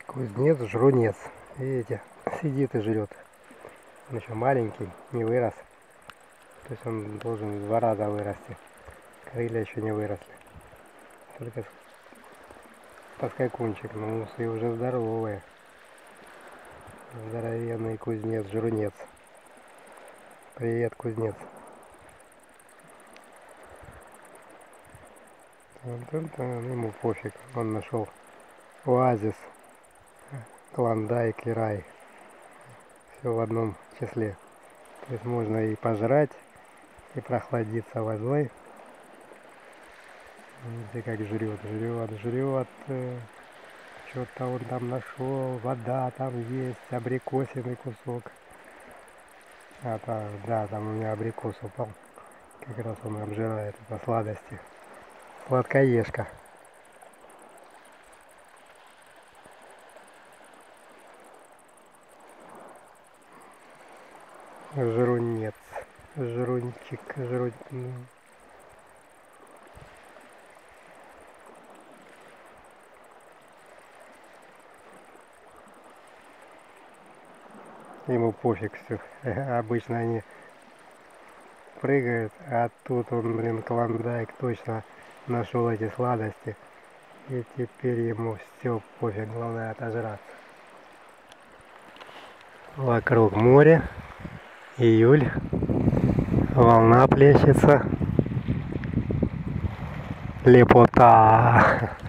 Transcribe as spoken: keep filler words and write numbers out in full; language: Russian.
Кузнец, жрунец. Видите, сидит и жрет. Он еще маленький, не вырос. То есть он должен в два раза вырасти. Крылья еще не выросли. Только поскакунчик, но усы уже здоровые. Здоровенный кузнец, жрунец. Привет, кузнец. Ему пофиг, он нашел оазис, Клондайк и рай. Все в одном числе. То есть можно и пожрать, и прохладиться водой. Видите, как жрет, жрет, жрет. Что-то он там нашел, вода там есть, абрикосиный кусок. А, там, да, там у меня абрикос упал. Как раз он обжирает по сладости. Сладкоежка. Жрунец, жрунчик, жрун... Ему пофиг все. Обычно они прыгают, а тут он, блин, Клондайк точно нашел эти сладости. И теперь ему все пофиг, главное отожраться. Вокруг море, июль, волна плещется, лепота.